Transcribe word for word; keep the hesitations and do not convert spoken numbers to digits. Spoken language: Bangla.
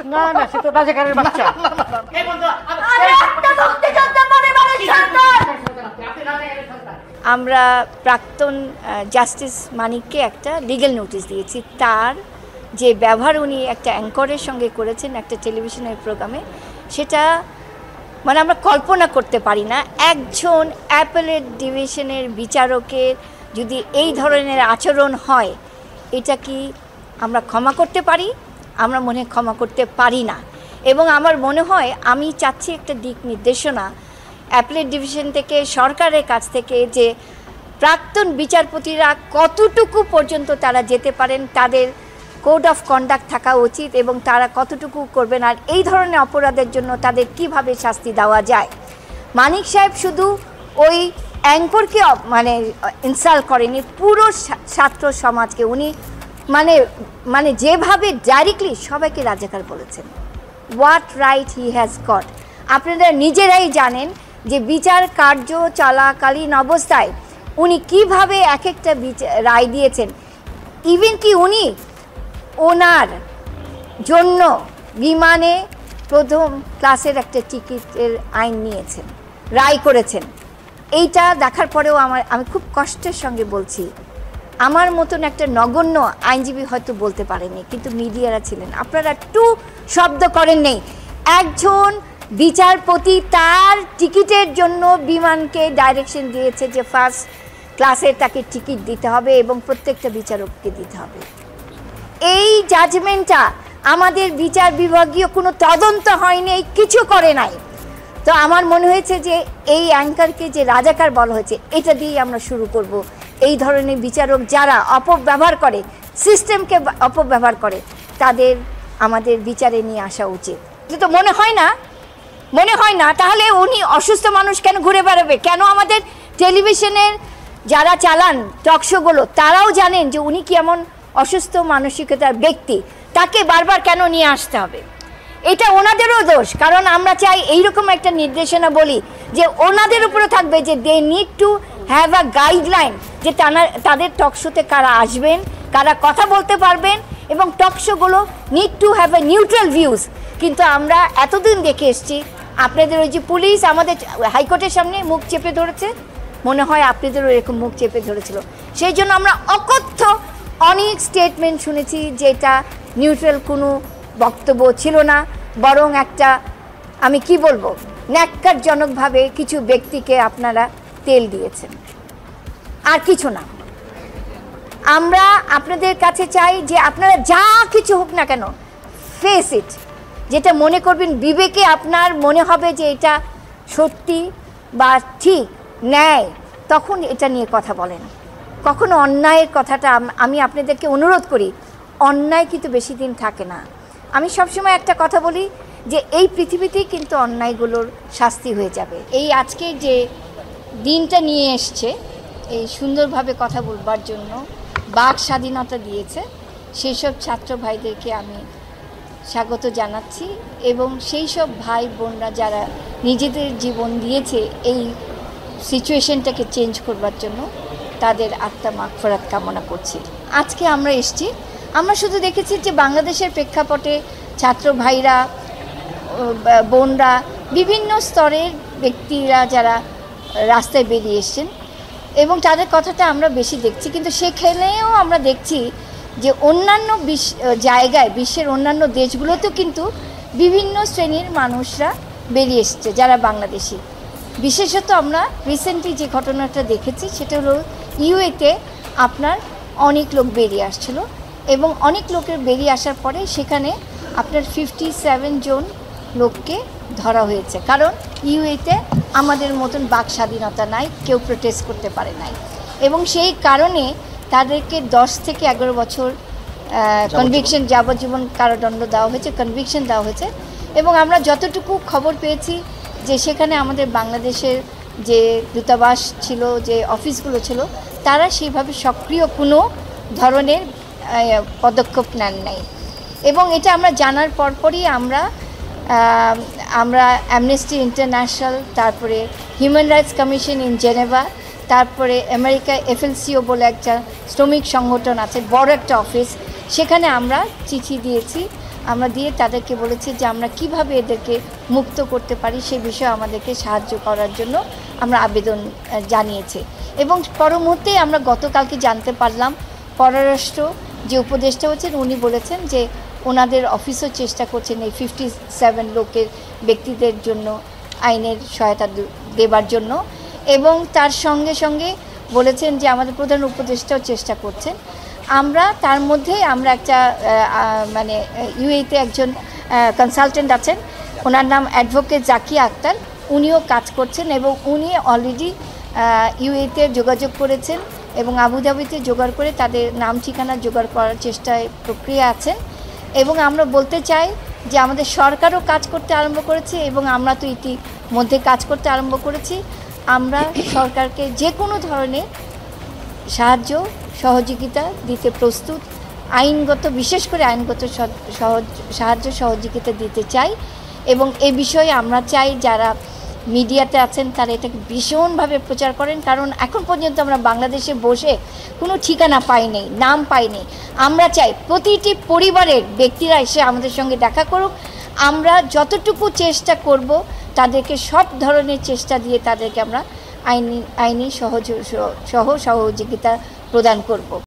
না না সে তো রাজাকারের বাচ্চা। আমরা প্রাক্তন জাস্টিস মানিককে একটা লিগ্যাল নোটিশ দিয়েছি। তার যে ব্যবহার উনি একটা অ্যাঙ্করের সঙ্গে করেছেন একটা টেলিভিশনের প্রোগ্রামে, সেটা মানে আমরা কল্পনা করতে পারি না। একজন অ্যাপেলেট ডিভিশনের বিচারকের যদি এই ধরনের আচরণ হয়, এটা কি আমরা ক্ষমা করতে পারি? আমরা মনে হয় ক্ষমা করতে পারি না। এবং আমার মনে হয় আমি চাচ্ছি একটা দিক নির্দেশনা অ্যাপেলেট ডিভিশন থেকে, সরকারের কাছ থেকে, যে প্রাক্তন বিচারপতিরা কতটুকু পর্যন্ত তারা যেতে পারেন, তাদের কোড অফ কন্ডাক্ট থাকা উচিত এবং তারা কতটুকু করবেন, আর এই ধরনের অপরাধের জন্য তাদের কিভাবে শাস্তি দেওয়া যায়। মানিক সাহেব শুধু ওই অ্যাঙ্করকে মানে ইনসাল্ট করেনি, পুরো ছাত্র সমাজকে উনি মানে মানে যেভাবে ডাইরেক্টলি সবাইকে রাজাকার বলেছেন। What right he has got? আপনারা নিজেরাই জানেন যে বিচার কার্য চলাকালীন অবস্থায় উনি কিভাবে এক একটা রায় দিয়েছেন। ইভেন কি উনি ওনার জন্য বিমানে প্রথম ক্লাসের একটা টিকিটের আইন নিয়েছেন, রায় করেছেন। এইটা দেখার পরেও আমার আমি খুব কষ্টের সঙ্গে বলছি, আমার মতন একটা নগণ্য আইনজীবী হয়তো বলতে পারেনি, কিন্তু মিডিয়ারা ছিলেন, আপনারা একটু শব্দ করেন নেই। একজন বিচারপতি তার টিকিটের জন্য বিমানকে ডাইরেকশন দিয়েছে যে ফার্স্ট ক্লাসের তাকে টিকিট দিতে হবে এবং প্রত্যেকটা বিচারককে দিতে হবে। এই জাজমেন্টটা আমাদের বিচার বিভাগীয় কোনো তদন্ত হয়নি, কিছু করে নাই। তো আমার মনে হয়েছে যে এই অ্যাঙ্কারকে যে রাজাকার বলা হয়েছে, এটা দিয়েই আমরা শুরু করব। এই ধরনের বিচারক যারা অপব্যবহার করে, সিস্টেমকে অপব্যবহার করে, তাদের আমাদের বিচারে নিয়ে আসা উচিত। কিন্তু মনে হয় না, মনে হয় না তাহলে উনি অসুস্থ মানুষ কেন ঘুরে বেড়াবে? কেন আমাদের টেলিভিশনের যারা চালান টকশোগুলো তারাও জানেন যে উনি কি এমন অসুস্থ মানসিকতার ব্যক্তি, তাকে বারবার কেন নিয়ে আসতে হবে? এটা ওনাদেরও দোষ, কারণ আমরা চাই এইরকম একটা নির্দেশনা বলি যে ওনাদের উপরে থাকবে যে they need to have a guideline, যে তাদের টকশোতে কারা আসবেন, কারা কথা বলতে পারবেন, এবং টকশোগুলো need to have a neutral views. কিন্তু আমরা এতদিন দেখে এসছি আপনাদের ওই যে পুলিশ আমাদের হাইকোর্টের সামনে মুখ চেপে ধরেছে, মনে হয় আপনাদেরও এরকম মুখ চেপে ধরেছিল। সেই জন্য আমরা অকথ্য অনেক স্টেটমেন্ট শুনেছি যেটা নিউট্রাল কোনো বক্তব্য ছিল না, বরং একটা আমি কি বলবো ন্যাক্কারজনকভাবে কিছু ব্যক্তিকে আপনারা তেল দিয়েছেন, আর কিছু না। আমরা আপনাদের কাছে চাই যে আপনারা যা কিছু হোক না কেন, ফেস ইট, যেটা মনে করবেন বিবেকে আপনার মনে হবে যে এটা সত্যি বা ঠিক ন্যায়, তখন এটা নিয়ে কথা বলেন। কখনো অন্যায়ের কথাটা আমি আপনাদেরকে অনুরোধ করি, অন্যায় কিন্তু বেশি দিন থাকে না। আমি সবসময় একটা কথা বলি যে এই পৃথিবীতেই কিন্তু অন্যায়গুলোর শাস্তি হয়ে যাবে। এই আজকে যে দিনটা নিয়ে এসছে এই সুন্দরভাবে কথা বলবার জন্য, বাক স্বাধীনতা দিয়েছে, সেই সব ছাত্র ভাইদেরকে আমি স্বাগত জানাচ্ছি, এবং সেই সব ভাই বোনরা যারা নিজেদের জীবন দিয়েছে এই সিচুয়েশনটাকে চেঞ্জ করবার জন্য, তাদের আত্মা মাগফিরাত কামনা করছি। আজকে আমরা এসেছি, আমরা শুধু দেখেছি যে বাংলাদেশের প্রেক্ষাপটে ছাত্র ভাইরা, বোনরা, বিভিন্ন স্তরের ব্যক্তিরা যারা রাস্তায় বেরিয়ে এসছেন এবং তাদের কথাটা আমরা বেশি দেখছি, কিন্তু সেখানেও আমরা দেখছি যে অন্যান্য বিশ্ব জায়গায়, বিশ্বের অন্যান্য দেশগুলোতেও কিন্তু বিভিন্ন শ্রেণীর মানুষরা বেরিয়ে এসছে যারা বাংলাদেশি। বিশেষত আমরা রিসেন্টলি যে ঘটনাটা দেখেছি সেটা হলো ইউএতে আপনার অনেক লোক বেরিয়ে আসছিল, এবং অনেক লোকের বেরিয়ে আসার পরে সেখানে আপনার ফিফটি সেভেন জন লোককে ধরা হয়েছে, কারণ ইউএতে আমাদের মতন বাক স্বাধীনতা নাই, কেউ প্রোটেস্ট করতে পারে নাই, এবং সেই কারণে তাদেরকে দশ থেকে এগারো বছর কনভিকশন, যাবজ্জীবন কারাদণ্ড দেওয়া হয়েছে, কনভিকশন দেওয়া হয়েছে। এবং আমরা যতটুকু খবর পেয়েছি যে সেখানে আমাদের বাংলাদেশের যে দূতাবাস ছিল, যে অফিসগুলো ছিল, তারা সেইভাবে সক্রিয় কোনো ধরনের পদক্ষেপ নেন নাই। এবং এটা আমরা জানার পরপরই আমরা আমরা অ্যামনেস্টি ইন্টারন্যাশনাল, তারপরে human rights commission in Geneva, তারপরে আমেরিকায় এফএলসিও বলে একটা শ্রমিক সংগঠন আছে, বড় একটা অফিস, সেখানে আমরা চিঠি দিয়েছি আমরা দিয়ে তাদেরকে বলেছি যে আমরা কিভাবে এদেরকে মুক্ত করতে পারি সে বিষয়ে আমাদেরকে সাহায্য করার জন্য আমরা আবেদন জানিয়েছি। এবং পর মুহূর্তে আমরা গতকালকে জানতে পারলাম পররাষ্ট্র যে উপদেষ্টা হচ্ছেন উনি বলেছেন যে ওনাদের অফিসও চেষ্টা করছেন এই ফিফটি সেভেন লোকের ব্যক্তিদের জন্য আইনের সহায়তা দেবার জন্য, এবং তার সঙ্গে সঙ্গে বলেছেন যে আমাদের প্রধান উপদেষ্টাও চেষ্টা করছেন। আমরা তার মধ্যে আমরা একটা মানে ইউএইতে একজন কনসালটেন্ট আছেন, ওনার নাম অ্যাডভোকেট জাকিয়া আক্তার, উনিও কাজ করছেন এবং উনি অলরেডি ইউএইতে যোগাযোগ করেছেন এবং আবুধাবিতে জোগাড় করে তাদের নাম ঠিকানা জোগাড় করার চেষ্টায় প্রক্রিয়া আছেন। এবং আমরা বলতে চাই যে আমাদের সরকারও কাজ করতে আরম্ভ করেছে এবং আমরা তো ইতিমধ্যে কাজ করতে আরম্ভ করেছি। আমরা সরকারকে যে কোনো ধরনের সাহায্য সহযোগিতা দিতে প্রস্তুত, আইনগত বিশেষ করে আইনগত সহজ সাহায্য সহযোগিতা দিতে চাই। এবং এ বিষয়ে আমরা চাই যারা মিডিয়াতে আছেন তারা এটাকে ভীষণভাবে প্রচার করেন, কারণ এখন পর্যন্ত আমরা বাংলাদেশে বসে কোনো ঠিকানা পাইনি, নাম পাইনি। আমরা চাই প্রতিটি পরিবারের ব্যক্তিরা এসে আমাদের সঙ্গে দেখা করুক। আমরা যতটুকু চেষ্টা করব তাদেরকে সব ধরনের চেষ্টা দিয়ে তাদেরকে আমরা আইনি আইনি সহজ সহ সহযোগিতা প্রদান করব।